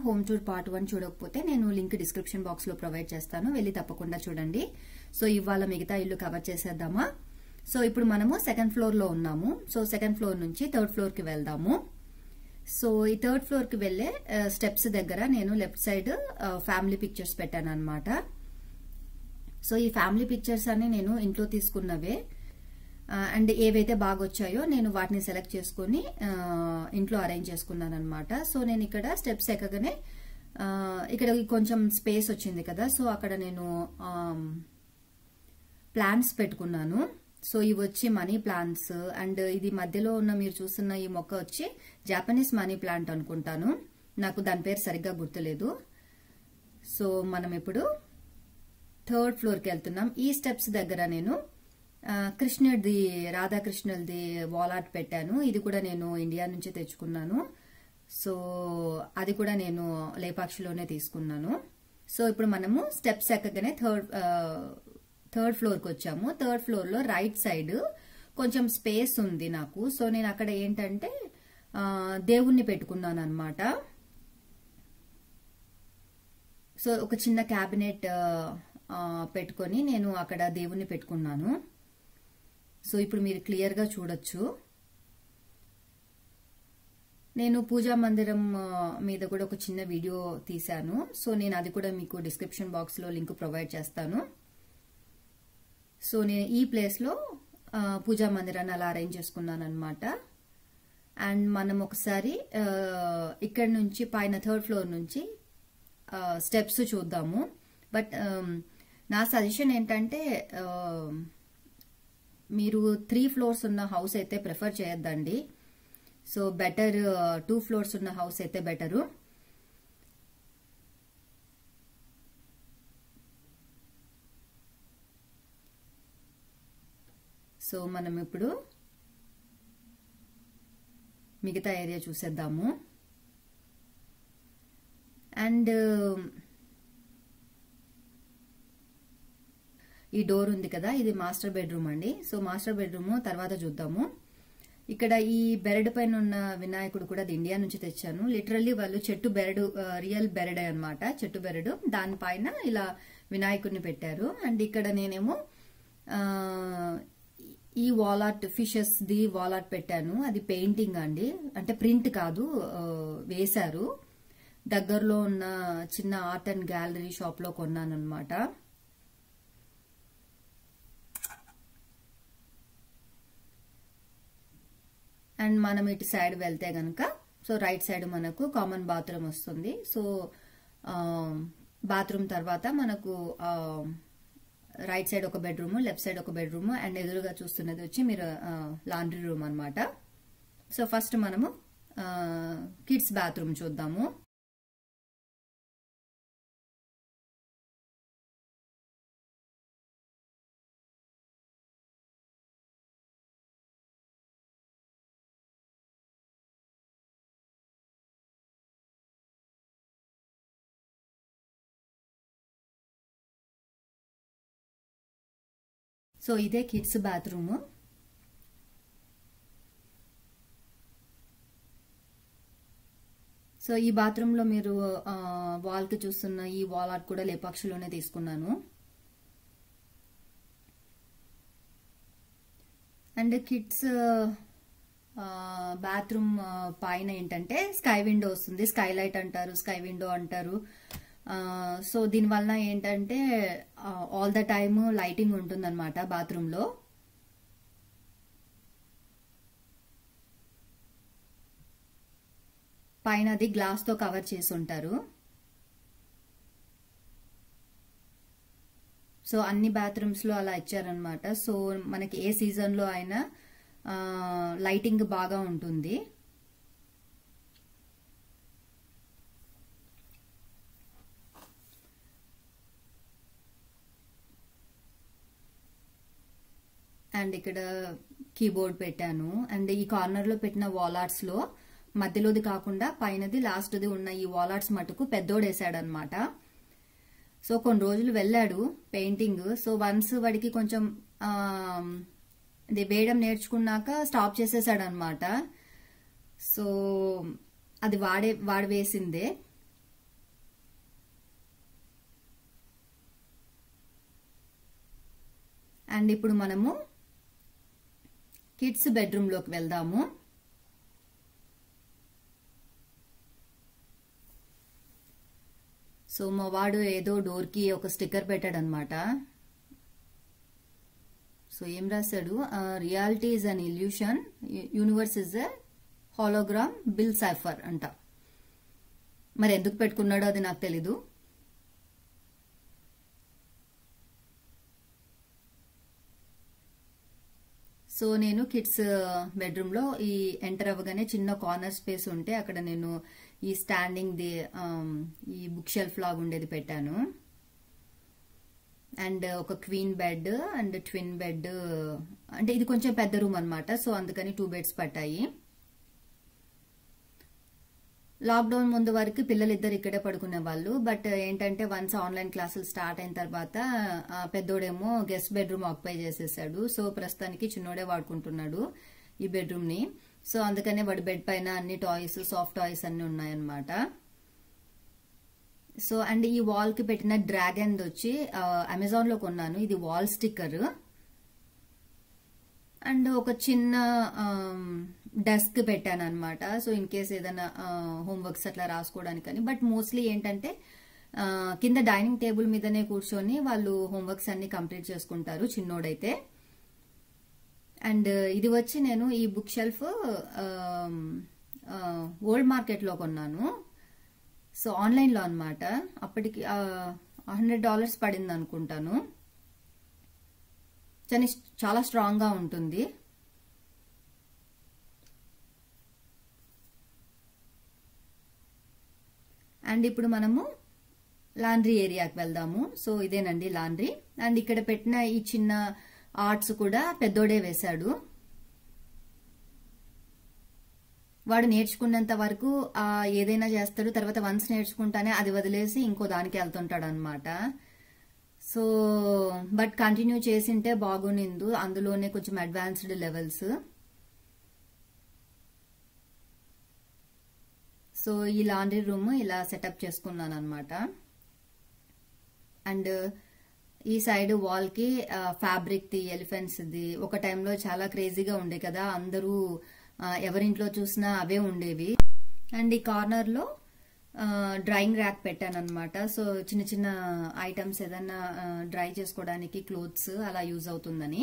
Home tour part 1 చూడకపోతే నేను link description box లో ప్రొవైడ్ చేస్తాను, వెళ్ళి తప్పకుండా చూడండి. సో ఇవాళ మిగతా ఇల్లు కవర్ చేసేద్దామా. సో ఇప్పుడు మనము సెకండ్ ఫ్లోర్ లో ఉన్నాము. సో సెకండ్ ఫ్లోర్ నుంచి థర్డ్ ఫ్లోర్ కి వెళ్దాము. సో ఈ థర్డ్ ఫ్లోర్ కి వెళ్లే స్టెప్స్ దగ్గర నేను లెఫ్ట్ సైడ్ ఫ్యామిలీ పిక్చర్స్ పెట్టాను అన్నమాట. సో ఈ ఫ్యామిలీ పిక్చర్స్ అన్ని నేను ఇంట్లో తీసుకున్నవే, అండ్ ఏవైతే బాగా వచ్చాయో నేను వాటిని సెలెక్ట్ చేసుకుని ఇంట్లో అరేంజ్ చేసుకున్నాను అనమాట. సో నేను ఇక్కడ స్టెప్స్ ఎక్కగానే ఇక్కడ కొంచెం స్పేస్ వచ్చింది కదా, సో అక్కడ నేను ప్లాంట్స్ పెట్టుకున్నాను. సో ఇవి వచ్చి మనీ ప్లాంట్స్, అండ్ ఇది మధ్యలో ఉన్న మీరు చూస్తున్న ఈ మొక్క వచ్చి జాపనీస్ మనీ ప్లాంట్ అనుకుంటాను, నాకు దాని పేరు సరిగ్గా గుర్తులేదు. సో మనం ఇప్పుడు థర్డ్ ఫ్లోర్ కి వెళ్తున్నాం. ఈ స్టెప్స్ దగ్గర నేను కృష్ణుడిది, రాధాకృష్ణుడిది వాల్ ఆర్ట్ పెట్టాను. ఇది కూడా నేను ఇండియా నుంచి తెచ్చుకున్నాను. సో అది కూడా నేను లేపాక్షిలోనే తీసుకున్నాను. సో ఇప్పుడు మనము స్టెప్స్ ఎక్కగానే థర్డ్ ఫ్లోర్ కి వచ్చాము. థర్డ్ ఫ్లోర్ లో రైట్ సైడ్ కొంచెం స్పేస్ ఉంది నాకు. సో నేను అక్కడ ఏంటంటే దేవుణ్ణి పెట్టుకున్నాను అనమాట. సో ఒక చిన్న క్యాబినెట్ పెట్టుకొని నేను అక్కడ దేవుణ్ణి పెట్టుకున్నాను. సో ఇప్పుడు మీరు క్లియర్ గా చూడొచ్చు. నేను పూజా మందిరం మీద కూడా ఒక చిన్న వీడియో తీశాను. సో నేను అది కూడా మీకు డిస్క్రిప్షన్ బాక్స్ లో లింక్ ప్రొవైడ్ చేస్తాను. సో నేను ఈ ప్లేస్ లో పూజా మందిరాన్ని అలా అరేంజ్ చేసుకున్నాను అనమాట. అండ్ మనం ఒకసారి ఇక్కడ నుంచి పైన థర్డ్ ఫ్లోర్ నుంచి స్టెప్స్ చూద్దాము. బట్ నా సజెషన్ ఏంటంటే మీరు 3 ఫ్లోర్స్ ఉన్న హౌస్ అయితే ప్రిఫర్ చేయొద్దండి. సో బెటర్ 2 ఫ్లోర్స్ ఉన్న హౌస్ అయితే బెటరు. సో మనం ఇప్పుడు మిగతా ఏరియా చూసేద్దాము. అండ్ ఈ డోర్ ఉంది కదా, ఇది మాస్టర్ బెడ్రూమ్ అండి. సో మాస్టర్ బెడ్రూమ్ తర్వాత చూద్దాము. ఇక్కడ ఈ బెరడు పైన ఉన్న వినాయకుడు కూడా అది ఇండియా నుంచి తెచ్చాను. లిటరల్లీ వాళ్ళు చెట్టు బెరడు, రియల్ బెరడే అనమాట, చెట్టు బెరడు, దానిపైన ఇలా వినాయకుడిని పెట్టారు. అండ్ ఇక్కడ నేనేమో ఈ వాల్ ఆర్ట్, ఫిషెస్ ది వాల్ ఆర్ట్ పెట్టాను. అది పెయింటింగ్ అండి, అంటే ప్రింట్ కాదు, వేశారు. దగ్గరలో ఉన్న చిన్న ఆర్ట్ అండ్ గ్యాలరీ షాప్ లో కొన్నాను అనమాట. అండ్ మనం ఇటు సైడ్ వెళ్తే గనక, సో రైట్ సైడ్ మనకు కామన్ బాత్రూమ్ వస్తుంది. సో బాత్రూమ్ తర్వాత మనకు రైట్ సైడ్ ఒక బెడ్రూమ్, లెఫ్ట్ సైడ్ ఒక బెడ్రూమ్, అండ్ ఎదురుగా చూస్తున్నది వచ్చి మీరు లాండ్రీ రూమ్ అనమాట. సో ఫస్ట్ మనము కిడ్స్ బాత్రూమ్ చూద్దాము. సో ఇదే కిడ్స్ బాత్రూమ్. సో ఈ బాత్రూమ్ లో మీరు వాల్ కి చూస్తున్న ఈ వాల్ ఆర్ట్ కూడా లేపాక్షిలోనే తీసుకున్నాను. అండ్ కిడ్స్ బాత్రూమ్ పైన ఏంటంటే స్కై విండో వస్తుంది, స్కై లైట్ అంటారు, స్కై విండో అంటారు. సో దీనివల్ల ఏంటంటే ఆల్ ద టైమ్ లైటింగ్ ఉంటుందన్నమాట బాత్రూమ్ లో. పైన అది గ్లాస్ తో కవర్ చేసి ఉంటారు. సో అన్ని బాత్రూమ్స్ లో అలా ఇచ్చారనమాట. సో మనకి ఏ సీజన్ లో అయినా లైటింగ్ బాగా ఉంటుంది. అండ్ ఇక్కడ కీబోర్డ్ పెట్టాను. అండ్ ఈ కార్నర్ లో పెట్టిన వాల్ ఆర్ట్స్ లో మధ్యలోది కాకుండా పైనది లాస్ట్ది ఉన్న ఈ వాల్ ఆర్ట్స్ మటుకు పెద్దోడేసాడనమాట. సో కొన్ని రోజులు వెళ్ళాడు పెయింటింగ్. సో వన్స్ వాడికి కొంచెం వేయడం నేర్చుకున్నాక స్టాప్ చేసేసాడు అనమాట. సో అది వాడి వేసిందే. అండ్ ఇప్పుడు మనము కిడ్స్ బెడ్రూమ్ లోకి వెళ్దాము. సో మా వాడు ఏదో డోర్ కి ఒక స్టిక్కర్ పెట్టాడు అనమాట. సో ఏం రాశాడు, reality is an illusion, universe is a hologram, Bill Cipher అంట. మరి ఎందుకు పెట్టుకున్నాడో అది నాకు తెలీదు. సో నేను కిడ్స్ బెడ్రూమ్ లో ఈ ఎంటర్ అవ్వగానే చిన్న కార్నర్ స్పేస్ ఉంటే అక్కడ నేను ఈ స్టాండింగ్ ది ఈ బుక్ షెల్ఫ్ లాగా ఉండేది పెట్టాను. అండ్ ఒక queen bed and twin bed, అంటే ఇది కొంచెం పెద్ద రూమ్ అనమాట. సో అందుకని 2 బెడ్స్ పట్టాయి. లాక్డౌన్ ముందు వరకు పిల్లలిద్దరు ఇక్కడే పడుకునే వాళ్ళు. బట్ ఏంటంటే వన్స్ ఆన్లైన్ క్లాసులు స్టార్ట్ అయిన తర్వాత పెద్దోడేమో గెస్ట్ బెడ్రూమ్ ఆక్యుపై చేసేసాడు. సో ప్రస్తుతానికి చిన్నోడే వాడుకుంటున్నాడు ఈ బెడ్రూమ్ ని. సో అందుకనే వాడి బెడ్ పైన అన్ని టాయ్స్, సాఫ్ట్ టాయ్స్ అన్ని ఉన్నాయన్నమాట. సో అండ్ ఈ వాల్ కి పెట్టిన డ్రాగన్ వచ్చి అమెజాన్ లో కొన్నాను. ఇది వాల్ స్టిక్కర్. అండ్ ఒక చిన్న డెస్క్ పెట్టాను అనమాట. సో ఇన్ కేస్ ఏదైనా హోంవర్క్స్ అట్లా రాసుకోవడానికని. బట్ మోస్ట్లీ ఏంటంటే కింద డైనింగ్ టేబుల్ మీదనే కూర్చొని వాళ్ళు హోంవర్క్స్ అన్ని కంప్లీట్ చేసుకుంటారు చిన్నోడైతే. అండ్ ఇది వచ్చి నేను ఈ బుక్ షెల్ఫ్ ఓల్డ్ మార్కెట్ లో కొన్నాను. సో ఆన్లైన్ లో అనమాట. అప్పటికి $100 పడింది అనుకుంటాను. చాలా స్ట్రాంగ్ గా ఉంటుంది. అండ్ ఇప్పుడు మనము లాండ్రీ ఏరియాకి వెళ్దాము. సో ఇదేనండి లాండ్రీ. అండ్ ఇక్కడ పెట్టిన ఈ చిన్న ఆర్ట్స్ కూడా పెద్దోడే వేశాడు. వాడు నేర్చుకున్నంత వరకు ఏదైనా చేస్తాడు. తర్వాత వన్స్ నేర్చుకుంటానే అది వదిలేసి ఇంకో దానికి వెళ్తుంటాడు అనమాట. సో బట్ కంటిన్యూ చేసింటే బాగునిందు. అందులోనే కొంచెం అడ్వాన్స్డ్ లెవెల్స్. సో ఈ లాండ్రీ రూమ్ ఇలా సెటప్ చేసుకున్నాను అనమాట. అండ్ ఈ సైడ్ వాల్ కి ఫ్యాబ్రిక్ ది, ఎలిఫెంట్స్ ది ఒక టైంలో చాలా క్రేజీగా ఉండే కదా, అందరూ ఎవరింట్లో చూసినా అవే ఉండేవి. అండ్ ఈ కార్నర్ లో డ్రైయింగ్ ర్యాక్ పెట్టాను అనమాట. సో చిన్న చిన్న ఐటమ్స్ ఏదన్నా డ్రై చేసుకోవడానికి, క్లోత్స్ అలా యూజ్ అవుతుందని.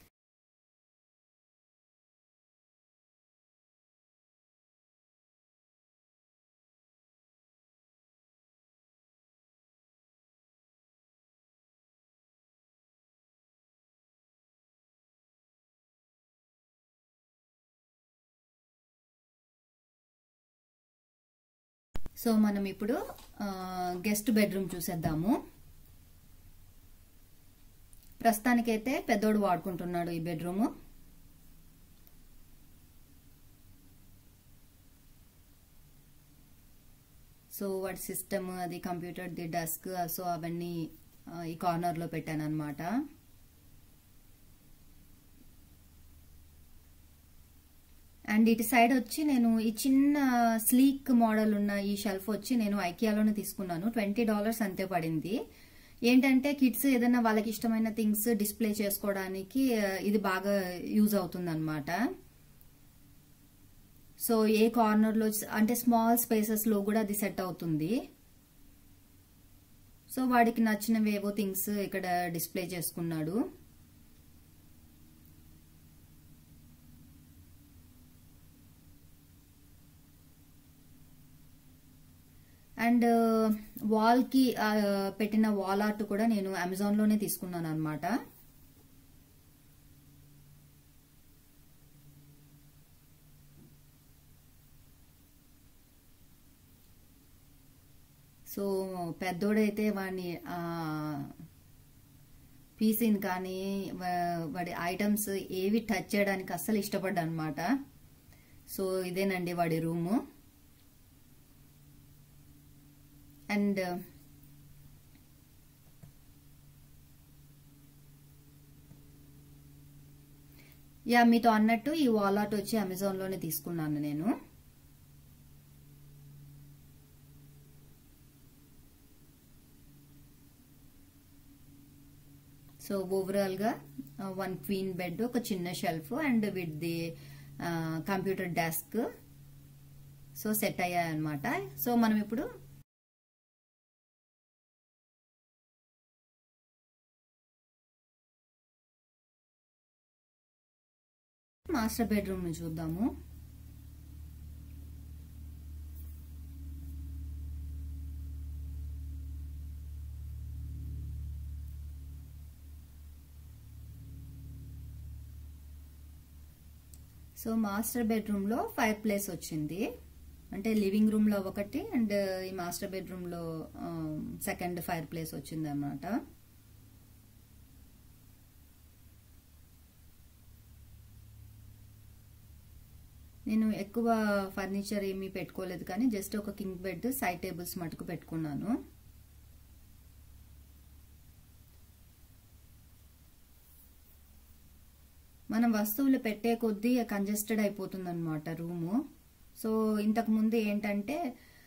సో మనం ఇప్పుడు గెస్ట్ బెడ్రూమ్ చూసేద్దాము. ప్రస్తుతానికైతే పెద్దోడు వాడుకుంటున్నాడు ఈ బెడ్రూమ్. సో వాడి సిస్టమ్, అది కంప్యూటర్, ది డెస్క్, సో అవన్నీ ఈ కార్నర్ లో పెట్టాను అనమాట. అండ్ ఇటు సైడ్ వచ్చి నేను ఈ చిన్న స్లీక్ మోడల్ ఉన్న ఈ షెల్ఫ్ వచ్చి నేను ఐకియాలోనే తీసుకున్నాను. $20 అంతే పడింది. ఏంటంటే కిడ్స్ ఏదైనా వాళ్ళకి ఇష్టమైన థింగ్స్ డిస్ప్లే చేసుకోవడానికి ఇది బాగా యూజ్ అవుతుంది అనమాట. సో ఏ కార్నర్ లో అంటే స్మాల్ స్పేసెస్ లో కూడా అది సెట్ అవుతుంది. సో వాడికి నచ్చినవేవో థింగ్స్ ఇక్కడ డిస్ప్లే చేసుకున్నాడు. అండ్ వాల్ కి పెట్టిన వాల్ ఆర్ట్ కూడా నేను అమెజాన్ లోనే తీసుకున్నాను అనమాట. సో పెద్దోడైతే వాడిని పీసీని కానీ వాడి ఐటమ్స్ ఏవి టచ్ చేయడానికి అస్సలు ఇష్టపడ్డా అనమాట. సో ఇదేనండి వాడి రూము. అండ్ యా మీతో అన్నట్టు ఈ వాల్ ఆర్ట్ వచ్చి అమెజాన్ లోనే తీసుకున్నాను నేను. సో ఓవరాల్ గా వన్ క్వీన్ బెడ్, ఒక చిన్న shelf and with the computer desk so set అయ్యాయి అనమాట. సో మనం ఇప్పుడు మాస్టర్ బెడ్రూమ్ ని చూద్దాము. సో మాస్టర్ బెడ్రూమ్ లో ఫైర్ ప్లేస్ వచ్చింది, అంటే లివింగ్ రూమ్ లో ఒకటి అండ్ ఈ మాస్టర్ బెడ్రూమ్ లో సెకండ్ ఫైర్ ప్లేస్ వచ్చింది అన్నమాట. నేను ఎక్కువ ఫర్నిచర్ ఏమీ పెట్టుకోలేదు కానీ జస్ట్ ఒక కింగ్ బెడ్, సైడ్ టేబుల్స్ మటుకు పెట్టుకున్నాను. మనం వస్తువులు పెట్టే కొద్దీ కంజెస్టెడ్ అయిపోతుంది అనమాట రూము. సో ఇంతకు ముందు ఏంటంటే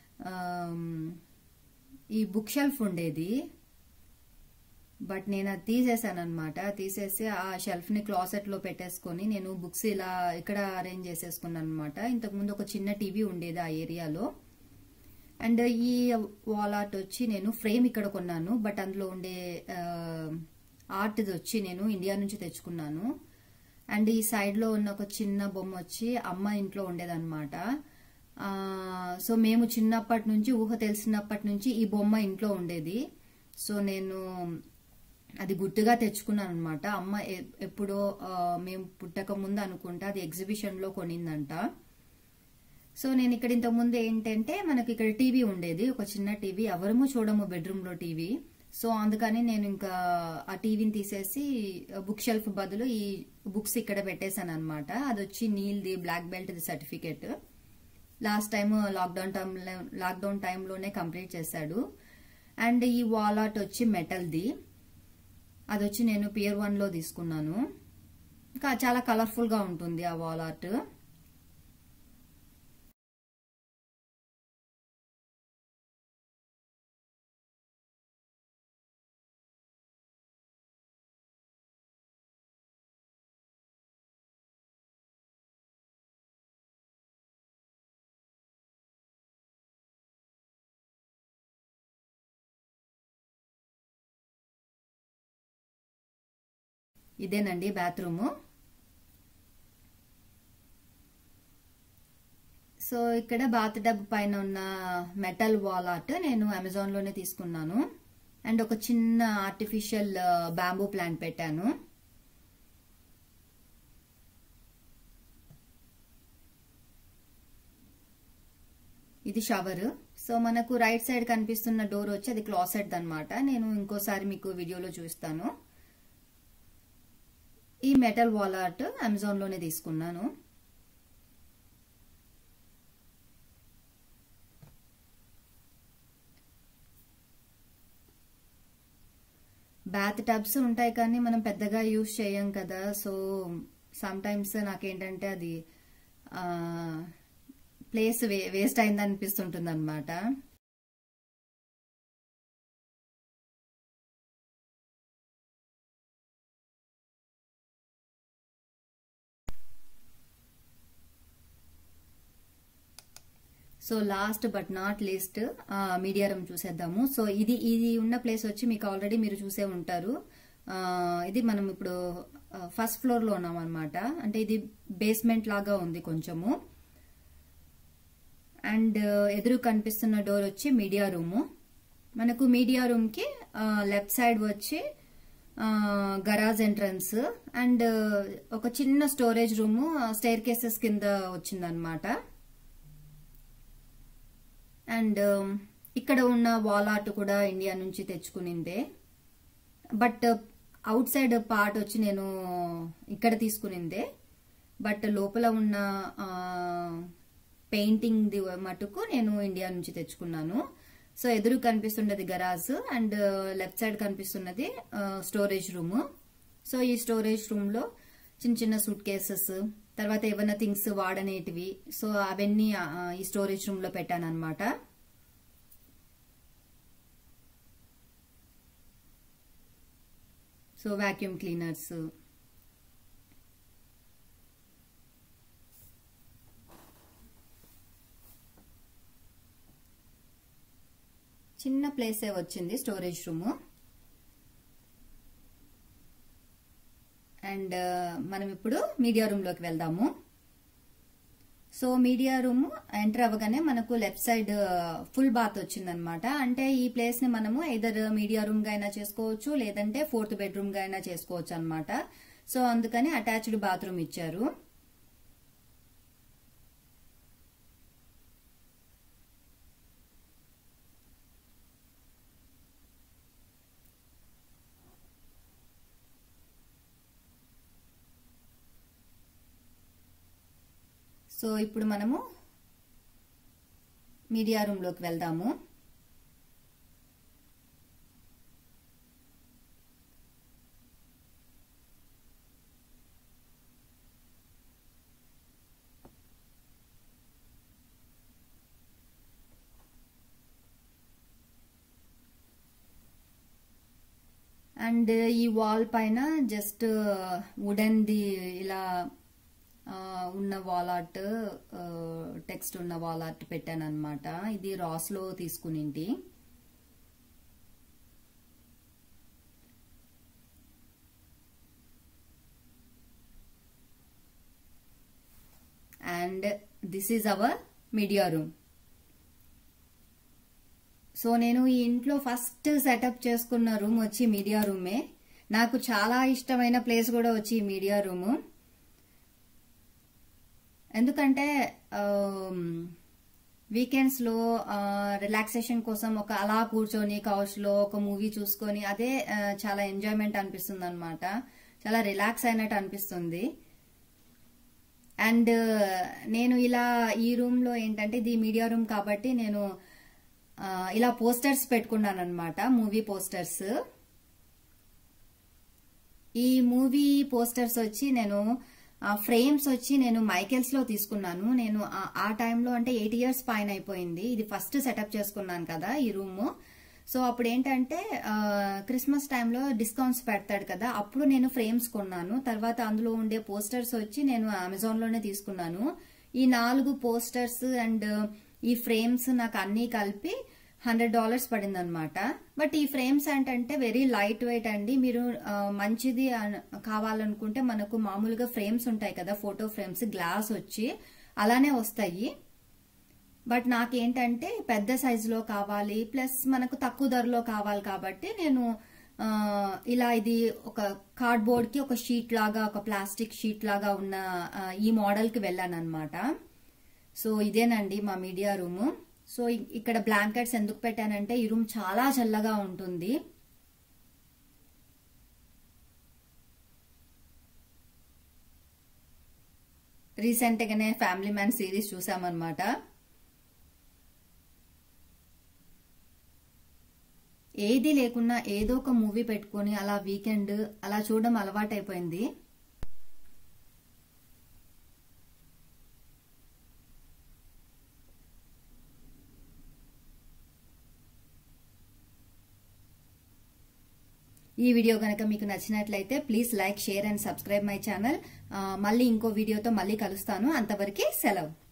ఈ బుక్ షెల్ఫ్ ఉండేది, బట్ నేను అది తీసేసాను అనమాట. తీసేసి ఆ షెల్ఫ్ ని క్లాసెట్ లో పెట్టేసుకొని నేను బుక్స్ ఇలా ఇక్కడ అరేంజ్ చేసేసుకున్నాను అనమాట. ఇంతకు ముందు ఒక చిన్న టీవీ ఉండేది ఆ ఏరియాలో. అండ్ ఈ వాల్ ఆర్ట్ వచ్చి నేను ఫ్రేమ్ ఇక్కడ కొన్నాను, బట్ అందులో ఉండే ఆర్ట్ వచ్చి నేను ఇండియా నుంచి తెచ్చుకున్నాను. అండ్ ఈ సైడ్ లో ఉన్న ఒక చిన్న బొమ్మ వచ్చి అమ్మ ఇంట్లో ఉండేదన్నమాట. సో మేము చిన్నప్పటి నుంచి, ఊహ తెలిసినప్పటి నుంచి ఈ బొమ్మ ఇంట్లో ఉండేది. సో నేను అది గుర్తుగా తెచ్చుకున్నాను అనమాట. అమ్మ ఎప్పుడో మేము పుట్టక ముందు అనుకుంటా అది ఎగ్జిబిషన్ లో కొనిందంట. సో నేను ఇక్కడ ఇంతకు ముందు ఏంటంటే మనకి ఇక్కడ టీవీ ఉండేది, ఒక చిన్న టీవీ, ఎవరము చూడము బెడ్రూమ్ లో టీవీ. సో అందుకని నేను ఇంకా ఆ టీవీని తీసేసి బుక్ షెల్ఫ్ బదులు ఈ బుక్స్ ఇక్కడ పెట్టేశాను అనమాట. అది వచ్చి నీల్ది బ్లాక్ బెల్ట్ ది సర్టిఫికేట్. లాస్ట్ టైం లాక్డౌన్ టైంలోనే కంప్లీట్ చేశాడు. అండ్ ఈ వాల్ ఆర్ట్ వచ్చి మెటల్ది, అది వచ్చి నేను పియర్ 1 లో తీసుకున్నాను. ఇంకా చాలా కలర్ఫుల్ గా ఉంటుంది ఆ వాల్ ఆర్ట్. ఇదేనండి బాత్రూమ్. సో ఇక్కడ బాత్ టబ్ పైన ఉన్న మెటల్ వాల్ ఆర్ట్ నేను అమెజాన్ లోనే తీసుకున్నాను. అండ్ ఒక చిన్న ఆర్టిఫిషియల్ బ్యాంబూ ప్లాంట్ పెట్టాను. ఇది షవర్. సో మనకు రైట్ సైడ్ కనిపిస్తున్న డోర్ వచ్చి అది క్లాసెట్ అన్నమాట. నేను ఇంకోసారి మీకు వీడియోలో చూస్తాను. ఈ మెటల్ వాల్ ఆర్ట్ అమెజాన్ లోనే తీసుకున్నాను. బాత్ టబ్స్ ఉంటాయి కానీ మనం పెద్దగా యూజ్ చేయం కదా. సో సమ్ టైమ్స్ నాకేంటంటే అది ప్లేస్ వేస్ట్ అయింది అనిపిస్తుంటుంది అనమాట. So last but not least media room చూసేద్దాము. సో ఇది ఉన్న ప్లేస్ వచ్చి మీకు ఆల్రెడీ మీరు చూసే ఉంటారు. ఇది మనం ఇప్పుడు ఫస్ట్ ఫ్లోర్ లో ఉన్నాం అనమాట. అంటే ఇది బేస్మెంట్ లాగా ఉంది కొంచెము. అండ్ ఎదురు కనిపిస్తున్న డోర్ వచ్చి మీడియా రూము. మనకు మీడియా రూమ్ కి లెఫ్ట్ సైడ్ వచ్చి గరాజ్ ఎంట్రన్స్ అండ్ ఒక చిన్న స్టోరేజ్ రూము స్టైర్ కేసెస్ కింద వచ్చిందనమాట. అండ్ ఇక్కడ ఉన్న వాల్ ఆర్ట్ కూడా ఇండియా నుంచి తెచ్చుకునిందే, బట్ అవుట్ సైడ్ పార్ట్ వచ్చి నేను ఇక్కడ తీసుకునిందే, బట్ లోపల ఉన్న పెయింటింగ్ ది మటుకు నేను ఇండియా నుంచి తెచ్చుకున్నాను. సో ఎదురు కనిపిస్తున్నది గరాజ్ అండ్ లెఫ్ట్ సైడ్ కనిపిస్తున్నది స్టోరేజ్ రూమ్. సో ఈ స్టోరేజ్ రూమ్ లో చిన్న చిన్న సూట్ కేసెస్, తర్వాత ఏమైనా థింగ్స్ వాడనేటివి, సో అవన్నీ ఈ స్టోరేజ్ రూమ్ లో పెట్టాను అనమాట. సో వాక్యూమ్ క్లీనర్స్, చిన్న ప్లేసే వచ్చింది స్టోరేజ్ రూమ్. అండ్ మనం ఇప్పుడు మీడియా రూమ్ లోకి వెళ్దాము. సో మీడియా రూమ్ ఎంటర్ అవ్వగానే మనకు లెఫ్ట్ సైడ్ ఫుల్ బాత్ వచ్చిందనమాట. అంటే ఈ ప్లేస్ ని మనము ఐదర్ మీడియా రూమ్ గా అయినా చేసుకోవచ్చు, లేదంటే 4th బెడ్రూమ్ గా అయినా చేసుకోవచ్చు అనమాట. సో అందుకని అటాచ్డ్ బాత్రూమ్ ఇచ్చారు. సో ఇప్పుడు మనము మీడియా రూమ్ లోకి వెళ్దాము. అండ్ ఈ వాల్ పైన జస్ట్ వుడెన్ ది ఇలా ఉన్న వాల్ ఆర్ట్, టెక్స్ట్ ఉన్న వాల్ ఆర్ట్ పెట్టాను అనమాట. ఇది రాస్ లో తీసుకునింటి. And this is our media room. So నేను ఈ ఇంట్లో ఫస్ట్ సెటప్ చేసుకున్న రూమ్ వచ్చి మీడియా రూమే. నాకు చాలా ఇష్టమైన ప్లేస్ కూడా వచ్చి మీడియా రూము. ఎందుకంటే వీకెండ్స్ లో రిలాక్సేషన్ కోసం ఒక అలా కూర్చొని కౌచ్ లో ఒక మూవీ చూసుకొని అదే చాలా ఎంజాయ్మెంట్ అనిపిస్తుంది అనమాట. చాలా రిలాక్స్ అయినట్టు అనిపిస్తుంది. అండ్ నేను ఇలా ఈ రూమ్ లో ఏంటంటే ఇది మీడియా రూమ్ కాబట్టి నేను ఇలా పోస్టర్స్ పెట్టుకున్నాను అనమాట, మూవీ పోస్టర్స్. ఈ మూవీ పోస్టర్స్ వచ్చి నేను ఫ్రేమ్స్ వచ్చి నేను మైకెల్స్ లో తీసుకున్నాను. నేను ఆ టైంలో అంటే 8 years పైన అయిపోయింది. ఇది ఫస్ట్ సెటప్ చేసుకున్నాను కదా ఈ రూమ్. సో అప్పుడు ఏంటంటే క్రిస్మస్ టైంలో డిస్కౌంట్స్ పెడతాడు కదా, అప్పుడు నేను ఫ్రేమ్స్ కొన్నాను. తర్వాత అందులో ఉండే పోస్టర్స్ వచ్చి నేను అమెజాన్ లోనే తీసుకున్నాను. ఈ 4 పోస్టర్స్ అండ్ ఈ ఫ్రేమ్స్ నాకు అన్ని కలిపి $100 పడింది అనమాట. బట్ ఈ ఫ్రేమ్స్ ఏంటంటే వెరీ లైట్ వెయిట్ అండి. మీరు మంచిది కావాలనుకుంటే మనకు మామూలుగా ఫ్రేమ్స్ ఉంటాయి కదా, ఫోటో ఫ్రేమ్స్, గ్లాస్ వచ్చి అలానే వస్తాయి. బట్ నాకేంటంటే పెద్ద సైజులో కావాలి, ప్లస్ మనకు తక్కువ ధరలో కావాలి కాబట్టి నేను ఇలా ఇది ఒక కార్డ్బోర్డ్ కి ఒక షీట్ లాగా, ఒక ప్లాస్టిక్ షీట్ లాగా ఉన్న ఈ మోడల్ కి వెళ్ళాను అనమాట. సో ఇదేనండి మా మీడియా రూమ్. సో ఇక్కడ బ్లాంకెట్స్ ఎందుకు పెట్టానంటే ఈ రూమ్ చాలా చల్లగా ఉంటుంది. రీసెంట్ గానే ఫ్యామిలీ మ్యాన్ సిరీస్ చూసామన్నమాట. ఏది లేకున్నా ఏదో ఒక మూవీ పెట్టుకుని అలా వీకెండ్ అలా చూడడం అలవాటైపోయింది. ఈ వీడియో గనక మీకు నచ్చినట్లయితే please like, share and subscribe my channel. మళ్ళీ ఇంకో వీడియోతో మళ్ళీ కలుస్తాను. అంతవరకు సెలవు.